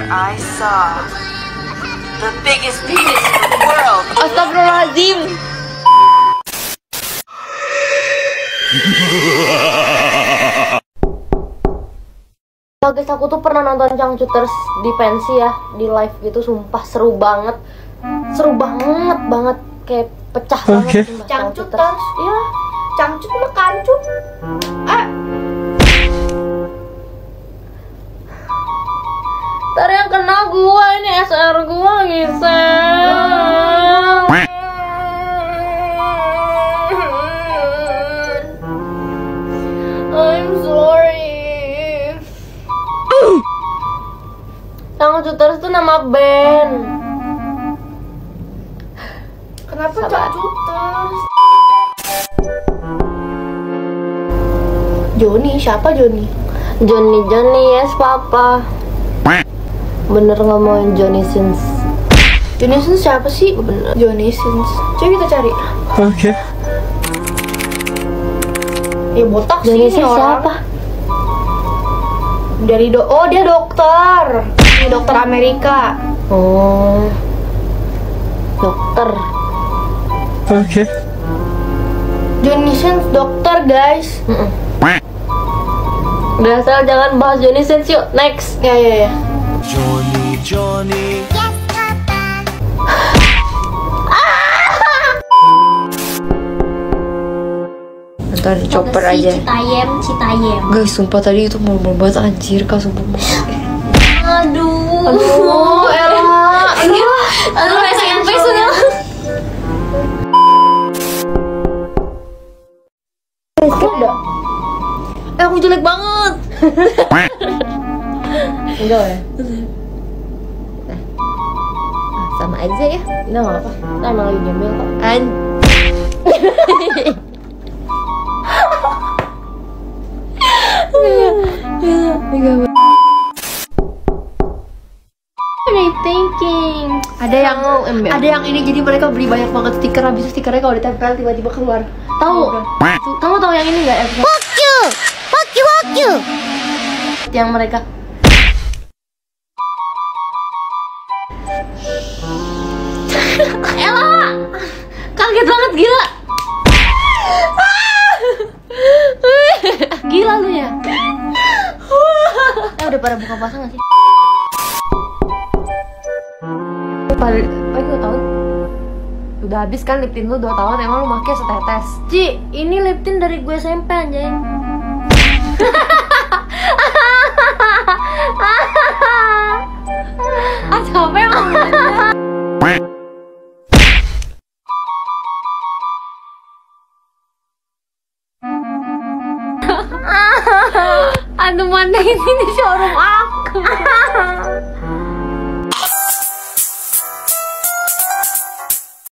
I saw the biggest penis in the world. Astagfirullahaladzim. Guys, aku tuh pernah nonton Changcuters di pensi ya, di live gitu, sumpah seru banget banget, kayak pecah banget. Changcuters, iya, Changcut mah kancut. Ntar yang kena gua, ini SR gua lagi I'm sorry. Changcuters itu nama band. Kenapa Changcuters? Joni, siapa Joni? Johnny, yes papa. Bener ngomongin Johnny Sins. Johnny Sins siapa sih? Bener. Johnny Sins. Coba kita cari. Oke. Ya botak Johnny sih Sins orang. siapa? Dari oh dia dokter. Dia dokter Amerika. Oh, dokter. Oke. Johnny Sins dokter, guys. Udah, Sel, jangan bahas Johnny Sins yuk. Next. Ya. Johnny. Ntar chopper aja. Citayem. Guys, sumpah tadi itu mau banget anjir, Kak, sumpah. Aduh, Ella. Aduh, SMP sudah. Udah. Aku jelek banget. Enggak ya? Sama aja ya. Enggak apa-apa. Kita emang lagi gembel kok. Thinking. Ada yang ini, jadi mereka beli banyak banget stiker, habis itu stikernya kalau ditempel tiba-tiba keluar. Kamu tahu yang ini nggak? Fuck you. Yang mereka. Ella, kaget banget, gila. Gila lu ya. Udah pada buka puasa nggak sih? Paling 2 tahun. Udah habis kan lip tint lu 2 tahun, emang lu pakai setetes? Ci, ini lip tint dari gue SMP anjay. Capek emang. Aduh, mana ini di showroom aku.